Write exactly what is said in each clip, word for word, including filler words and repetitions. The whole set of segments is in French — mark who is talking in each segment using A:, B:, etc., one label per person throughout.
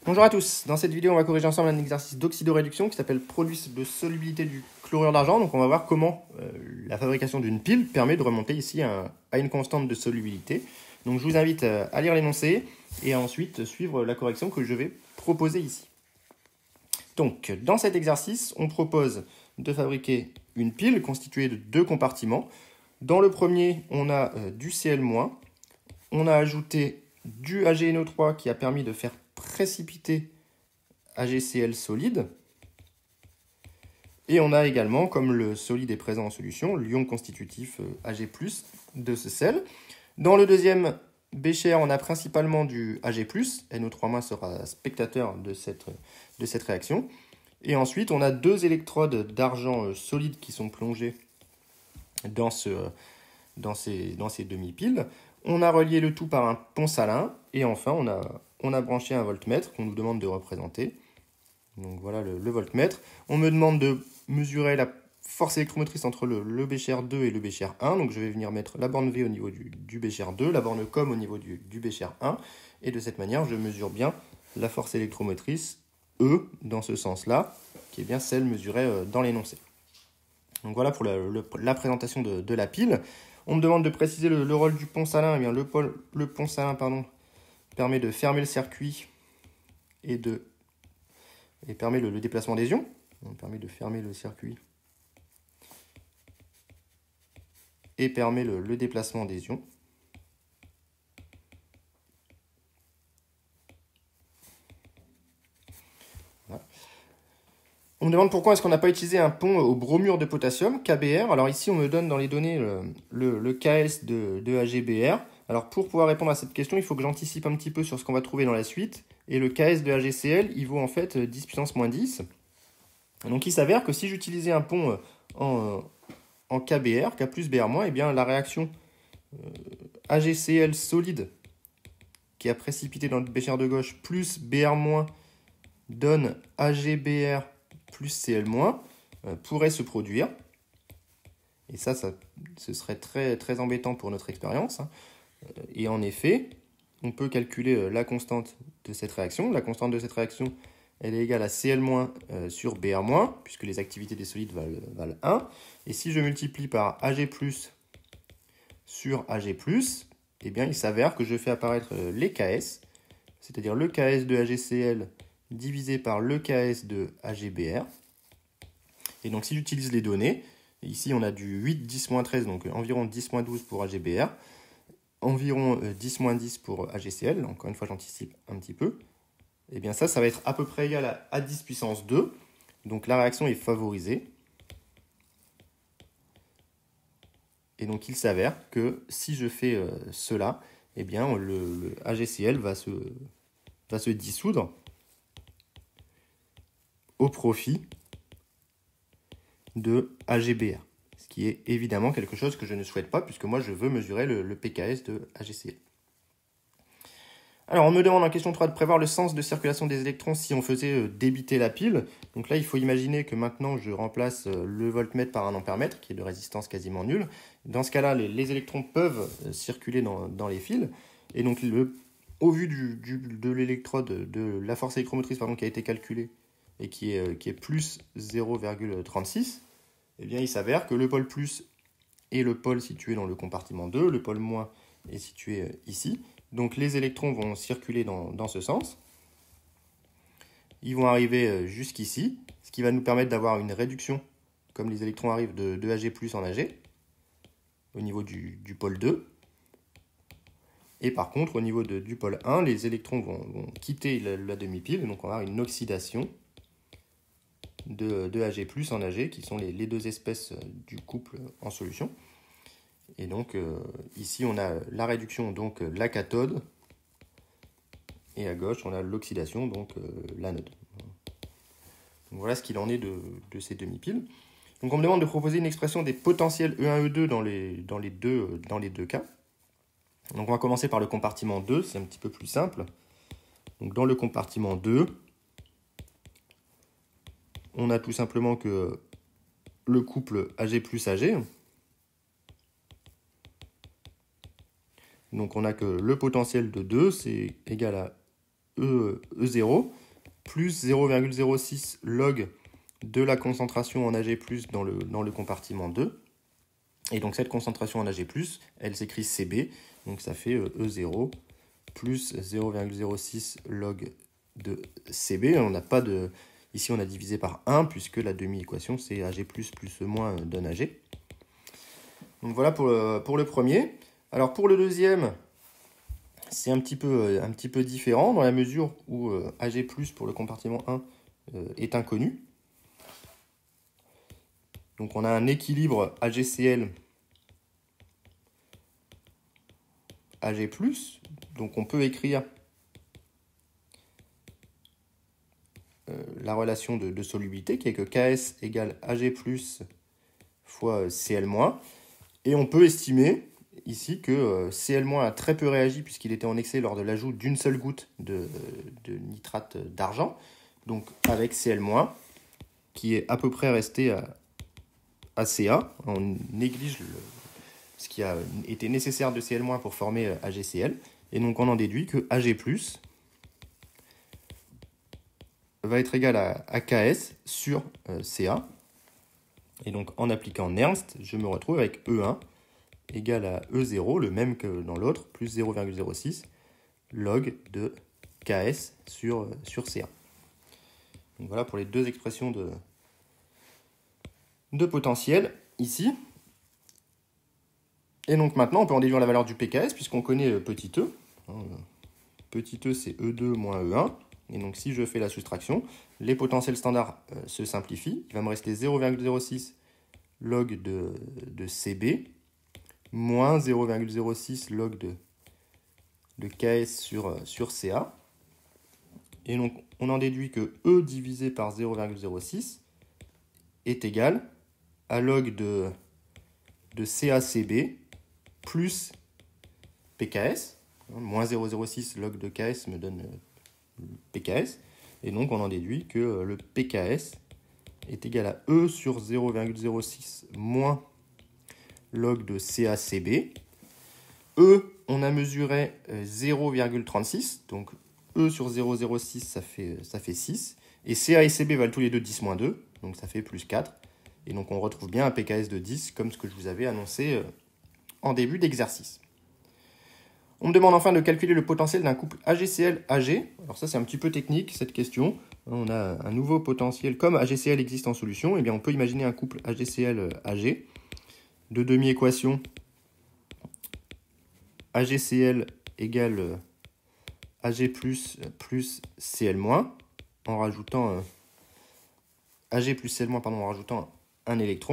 A: Bonjour à tous, dans cette vidéo on va corriger ensemble un exercice d'oxydoréduction qui s'appelle produit de solubilité du chlorure d'argent. Donc on va voir comment euh, la fabrication d'une pile permet de remonter ici à, à une constante de solubilité. Donc je vous invite à lire l'énoncé et à ensuite suivre la correction que je vais proposer ici. Donc dans cet exercice on propose de fabriquer une pile constituée de deux compartiments. Dans le premier on a euh, du Cl-, on a ajouté du A G N O trois qui a permis de faire précipiter AgCl solide. Et on a également, comme le solide est présent en solution, l'ion constitutif Ag plus, de ce sel. Dans le deuxième bécher, on a principalement du Ag plus, N O trois- sera spectateur de cette, de cette réaction. Et ensuite, on a deux électrodes d'argent solide qui sont plongées dans, ce, dans ces, dans ces demi-piles. On a relié le tout par un pont salin. Et enfin, on a... On a branché un voltmètre qu'on nous demande de représenter. Donc voilà le, le voltmètre. On me demande de mesurer la force électromotrice entre le, le bécher deux et le bécher un. Donc je vais venir mettre la borne V au niveau du, du bécher deux, la borne com au niveau du, du bécher un. Et de cette manière, je mesure bien la force électromotrice E dans ce sens-là, qui est bien celle mesurée dans l'énoncé. Donc voilà pour la, le, la présentation de, de la pile. On me demande de préciser le, le rôle du pont salin. Eh bien, le, pôle, le pont salin, pardon, permet de fermer le circuit et, de, et permet le, le déplacement des ions. On permet de fermer le circuit et permet le, le déplacement des ions. Voilà. On me demande pourquoi est-ce qu'on n'a pas utilisé un pont au bromure de potassium, K B R. Alors ici, on me donne dans les données le, le, le K S de, de A G B R. Alors pour pouvoir répondre à cette question, il faut que j'anticipe un petit peu sur ce qu'on va trouver dans la suite. Et le K S de AgCl, il vaut en fait dix puissance moins dix. Donc il s'avère que si j'utilisais un pont en, en K B R, K plus B R-, eh bien la réaction euh, AgCl solide qui a précipité dans le bécher de gauche plus B R- donne A G B R plus Cl- euh, pourrait se produire. Et ça, ça ce serait très, très embêtant pour notre expérience. Hein. Et en effet, on peut calculer la constante de cette réaction. La constante de cette réaction, elle est égale à Cl- euh, sur B R-, puisque les activités des solides valent, valent un. Et si je multiplie par Ag plus sur Ag plus, eh bien, il s'avère que je fais apparaître les K S, c'est-à-dire le K S de AgCl divisé par le K S de A G B R. Et donc, si j'utilise les données, ici, on a du huit, dix, treize, donc environ dix, douze pour A G B R. Environ dix moins dix pour AgCl, encore une fois j'anticipe un petit peu, et bien ça, ça va être à peu près égal à, à dix puissance deux, donc la réaction est favorisée. Et donc il s'avère que si je fais euh, cela, eh bien le, le AgCl va se, va se dissoudre au profit de A G B R. Ce qui est évidemment quelque chose que je ne souhaite pas, puisque moi je veux mesurer le, le P K S de AgCl. Alors on me demande en question trois de prévoir le sens de circulation des électrons si on faisait débiter la pile. Donc là il faut imaginer que maintenant je remplace le voltmètre par un ampèremètre qui est de résistance quasiment nulle. Dans ce cas-là, les, les électrons peuvent circuler dans, dans les fils. Et donc le, au vu du, du, de l'électrode, de la force électromotrice pardon, qui a été calculée et qui est, qui est plus zéro virgule trente-six, eh bien il s'avère que le pôle plus est le pôle situé dans le compartiment deux, le pôle moins est situé ici. Donc les électrons vont circuler dans, dans ce sens. Ils vont arriver jusqu'ici, ce qui va nous permettre d'avoir une réduction, comme les électrons arrivent de, de Ag plus en Ag, au niveau du, du pôle deux. Et par contre, au niveau de, du pôle un, les électrons vont, vont quitter la, la demi-pile, donc on va avoir une oxydation de, de Ag plus en Ag, qui sont les, les deux espèces du couple en solution. Et donc euh, ici on a la réduction, donc euh, la cathode, et à gauche on a l'oxydation, donc euh, l'anode. Donc voilà ce qu'il en est de, de ces demi-piles. Donc on me demande de proposer une expression des potentiels E un, E deux dans les, dans les, deux, dans les deux cas. Donc on va commencer par le compartiment deux, c'est un petit peu plus simple. Donc dans le compartiment deux, on a tout simplement que le couple Ag plus Ag. Donc on a que le potentiel de deux, c'est égal à E, E0 plus zéro virgule zéro six log de la concentration en Ag plus dans le, dans le compartiment deux. Et donc cette concentration en Ag plus, elle s'écrit C B, donc ça fait E zéro plus zéro virgule zéro six log de C B. On n'a pas de... Ici on a divisé par un puisque la demi-équation c'est Ag plus plus E moins donne Ag. Donc voilà pour le, pour le premier. Alors pour le deuxième, c'est un petit peu, un petit peu différent dans la mesure où euh, Ag plus pour le compartiment un euh, est inconnu. Donc on a un équilibre AgCl Ag plus, donc on peut écrire euh, la relation de, de solubilité qui est que Ks égale Ag plus fois Cl moins, et on peut estimer ici que euh, Cl- a très peu réagi puisqu'il était en excès lors de l'ajout d'une seule goutte de, de nitrate d'argent, donc avec Cl-, qui est à peu près resté à, à Ca. On néglige le, ce qui a été nécessaire de Cl- pour former AgCl, et donc on en déduit que Ag+, va être égal à, à Ks sur euh, Ca, et donc en appliquant Nernst, je me retrouve avec E un égale à E zéro, le même que dans l'autre, plus zéro virgule zéro six log de Ks sur, sur Ca. Donc voilà pour les deux expressions de, de potentiel ici. Et donc maintenant, on peut en déduire la valeur du Pks puisqu'on connaît petit e. Petit e, c'est E deux moins E un. Et donc si je fais la soustraction, les potentiels standards euh, se simplifient. Il va me rester zéro virgule zéro six log de, de C B moins zéro virgule zéro six log de, de Ks sur, sur Ca. Et donc, on en déduit que E divisé par zéro virgule zéro six est égal à log de, de C A C B plus Pks. Moins zéro virgule zéro six log de Ks me donne Pks. Et donc, on en déduit que le Pks est égal à E sur zéro virgule zéro six moins log de C A C B. E, on a mesuré zéro virgule trente-six, donc E sur zéro virgule zéro six, ça fait, ça fait six. Et Ca et Cb valent tous les deux dix moins deux, donc ça fait plus quatre. Et donc on retrouve bien un Pks de dix, comme ce que je vous avais annoncé en début d'exercice. On me demande enfin de calculer le potentiel d'un couple AgCl-Ag. Alors ça c'est un petit peu technique cette question. On a un nouveau potentiel, comme AgCl existe en solution, et bien on peut imaginer un couple AgCl-Ag de demi-équation AgCl égale Ag plus plus Cl-, en rajoutant euh, Ag plus Cl-, pardon, en rajoutant un électron.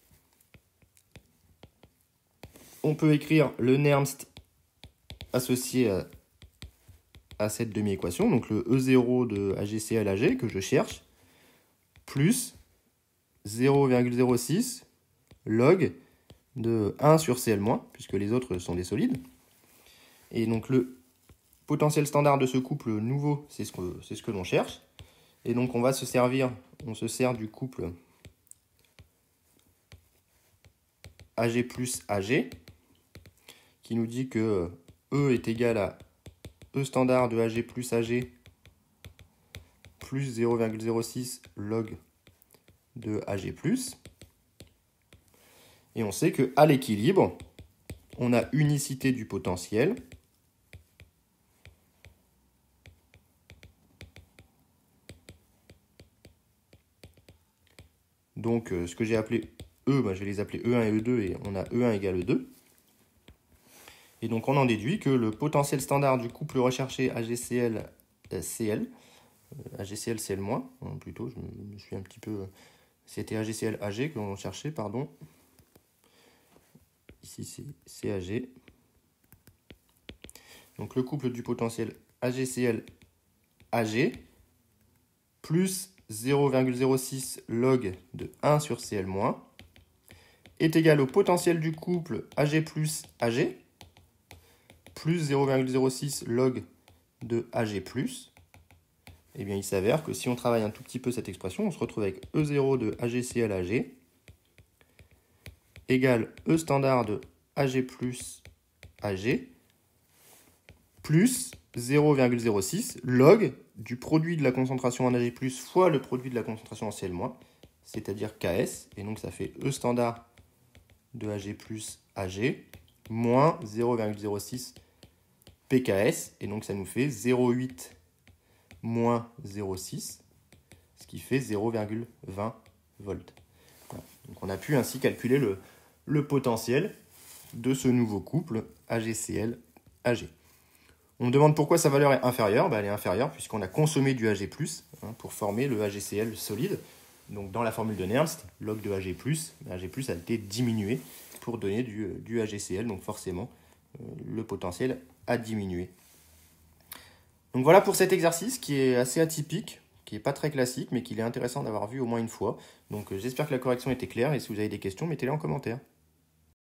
A: On peut écrire le Nernst associé à, à cette demi-équation, donc le E zéro de AgCl-Ag que je cherche, plus zéro virgule zéro six log de un sur Cl-, puisque les autres sont des solides. Et donc le potentiel standard de ce couple nouveau, c'est ce que, c'est ce que l'on cherche. Et donc on va se servir, on se sert du couple Ag plus Ag, qui nous dit que E est égal à E standard de Ag plus Ag plus zéro virgule zéro six log de Ag plus. Et on sait qu'à l'équilibre, on a unicité du potentiel. Donc, euh, ce que j'ai appelé E, bah, je vais les appeler E un et E deux, et on a E un égale E deux. Et donc, on en déduit que le potentiel standard du couple recherché AgCl-Cl, euh, AgCl-Cl-, hein, plutôt, je me suis un petit peu... C'était AgCl-Ag que l'on cherchait, pardon. Ici, c'est Cag. Donc, le couple du potentiel AgCl-Ag plus zéro virgule zéro six log de un sur Cl- est égal au potentiel du couple Ag plus Ag plus zéro virgule zéro six log de Ag plus. Et bien il s'avère que si on travaille un tout petit peu cette expression, on se retrouve avec E zéro de AgCl-Ag égale E standard de Ag plus Ag plus zéro virgule zéro six log du produit de la concentration en Ag plus fois le produit de la concentration en Cl-, c'est-à-dire Ks, et donc ça fait E standard de Ag plus Ag, moins zéro virgule zéro six pKs, et donc ça nous fait zéro virgule huit moins zéro virgule six, ce qui fait zéro virgule vingt volts. Voilà. Donc on a pu ainsi calculer le, le potentiel de ce nouveau couple AgCl-Ag. On me demande pourquoi sa valeur est inférieure. Ben, elle est inférieure puisqu'on a consommé du Ag plus, hein, pour former le AgCl solide. Donc dans la formule de Nernst, log de Ag plus, Ag plus a été diminué pour donner du, du AgCl, donc forcément euh, le potentiel a diminué. Donc voilà pour cet exercice qui est assez atypique, qui n'est pas très classique, mais qu'il est intéressant d'avoir vu au moins une fois. Donc euh, j'espère que la correction était claire, et si vous avez des questions, mettez-les en commentaire.